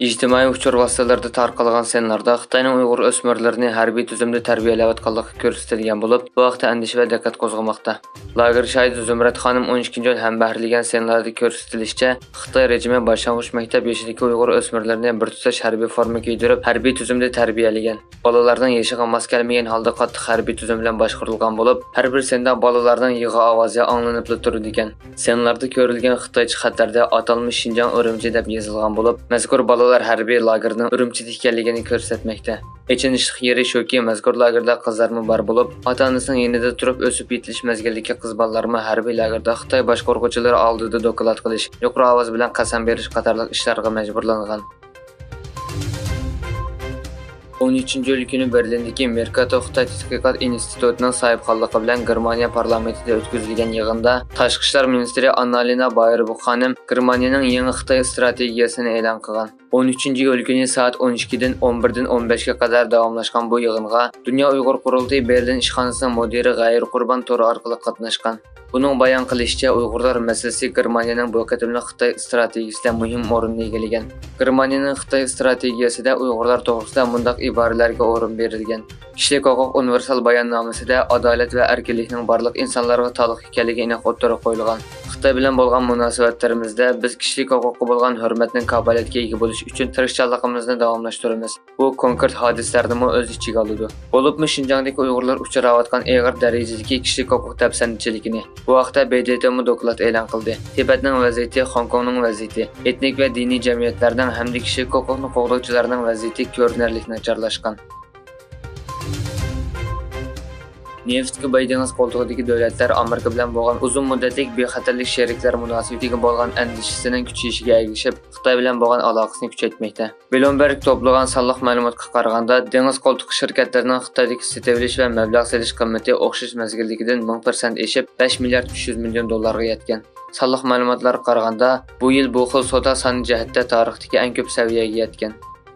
İctimai uçur vasitalarida tarqalgan senlarda Xitoyning Uyg'ur o'smirlarini harbiy tuzumda tarbiyalayotganligi ko'rsatilgan bo'lib, bu vaqtda andish va diqqat qo'zg'amoqda. Lager shohidi Zumrat xonim 12-iyul hambahrilagan senlarda ko'rsatilishicha, Xitoy rejimi boshlang'ich maktab yoshidagi Uyg'ur o'smirlarini bir tutash harbiy forma kiydirib, harbiy tuzumda tarbiyalagan. Bolalarning yashiga mos kelmagan holda qattiq harbiy tuzum bilan boshqarilgan bo'lib, har bir senda bolalarning yig'i ovozi anglanib turadi ekan. Senlarda ko'rilgan Xitoycha xatlarda atalmish Xinjiang Urumchi deb yozilgan bo'lib, mazkur bolalar harbiy lagerning Urumchida ekanligini ko'rsatmoqda. Echinishli yeri shuki, mazkur lagerda qizlarmi bor bo'lib, ota-onasining yonida turib o'sib yetilish mezgildagi qiz bolalarmi harbiy lagerda Xitoy boshqaruvchilari oldida doklad qilish, yuqori ovoz bilan qasam berish qatorliq ishlarga majburlangan. 13-iyul kuni Berlindagi Mercator Xitoy tadqiqot institutining sohibxonligi bilan Germaniya parlamentida o'tkazilgan yig'inda Tashqi ishlar ministri Annalena Baerbock xonim Germaniyaning yangi Xitoy strategiyasini e'lon qilgan. 13-iyul kuni soat 12 dan 11 dan 15 ga qadar davomlashgan bu yig'inga Dunyo Uyg'ur qurultiyi Berlin ishxonasining mudiri G'ayir Qurban to'ri orqali qatnashgan. Buning bayon qilishicha, Uyg'urlar masalasi Germaniyaning bu qatimliq Xitoy strategiyasida muhim o'rinni egallagan. Germaniyaning Xitoy strategiyasida Uyg'urlar to'g'risida mundaq iboralarga o'rin berilgan. Kishilik huquq universal bayonnomasida adolat va erkinlikning barliq insonlarga taalluq ekanligi aniq o'tirib qo'yilgan. Xitoy bilan bo'lgan munosabatlarimizda biz kishilik huquqqa bo'lgan hurmatning kafolatga ega bo'lish uchun tirishchiligimizni davomlashtiramiz. Bu konkret hodisalarni o'z ichiga oladi. Bo'libmi Xinjiangdagi Uyg'urlar uchrayotgan og'ir darajadagi kishilik huquq tafsandichiligini bu haqda BDTM doklad e'lon qildi. Tibetning vaziyati, Hong Kongning vaziyati, etnik va diniy jamiyatlarning hamda kishilik huquqni qo'g'dovchilarning vaziyati ko'rinarli nacharlashgan. Neftga boy dengiz qo'ltig'idagi davlatlar Amerika bilan bo'lgan uzun muddatli bexatarlik sheriklar munosabatiga bo'lgan andishasining kuchayishiga ergashib, Xitoy bilan bo'lgan aloqasini kuchaytirmoqda. Bloomberg to'plagan sonliq ma'lumotga qaraganda, dengiz qo'ltig'i shirkatlarining Xitoydagi sotilish va mablag' solish qiymati o'xshash mezgildagidan 1000% eshib, 5 milliard 300 million dollarga yetgan. Sonliq ma'lumotlarga qaraganda, bu yil bu xil savdo soni jihatda tarixdagi eng ko'p saviyaga yetgan.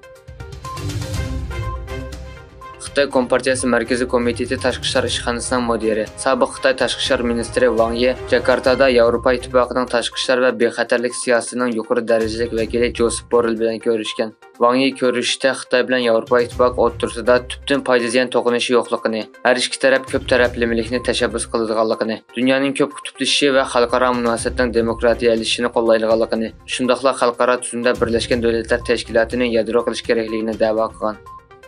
Xitoy Kompartiyasi Markaziy komiteti Tashqi ishlar ishxonasining mudiri, sobiq Xitoy Tashqi ishlar ministri Wang Yi Jakartada Yevropa Ittifoqining tashqi ishlar va bexatarlik siyosatining yuqori darajalik vakili Josep Borrell bilan ko'rishgan. Wang Yi ko'rishda Xitoy bilan Yevropa Ittifoqi o'rtasida tubdan foyda ziyon to'qinishi yo'qligini, har ikki taraf ko'p taraflamalikni tashabbus qiladiganligini, dunyoning ko'p qutblashishi va xalqaro munosabatning demokratiyalashishini qo'llaydiganligini, shundaqla xalqaro tuzumda Birlashgan Davlatlar Tashkilotini yadro qilish kerakligini da'vo qilgan.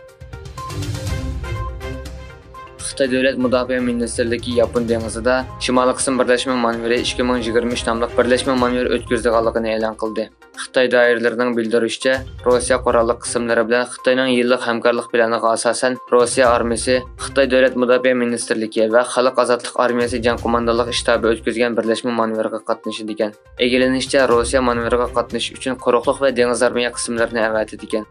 Xitoy Davlat Mudofaa Ministrligi Yapon dengizida Shimoliy qism birlashma manevri 2023 nomli birlashma manevr o'tkazilganligini e'lon qildi. Xitoy doiralarining bildirishicha, Rossiya qurolli qismlari bilan Xitoyning yillik hamkorlik planiga asosan Rossiya armiyasi, Xitoy Davlat Mudofaa Ministrligi va Xalq ozodlik armiyasi jang qo'mondonlik shtabi o'tkazgan birlashma manevrga qatnashdi ekan. E'lanishicha, Rossiya manevrga qatnashish uchun quruqlik va dengiz armiya qismlarini avatidi ekan.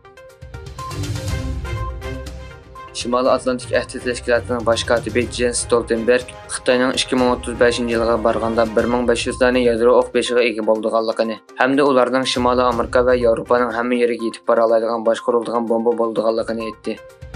Shimoliy Atlantik ahdi tashkilotining bosh kotibi Jens Stoltenberg Xitoyning 2035-yilga borganda 1500 dona yadro o'q beshiga ega bo'lganligini, hamda ularning Shimoliy Amerika va Yevropaning hamma yeriga yetib bora oladigan boshqarilgan bomba bo'lganligini aytdi.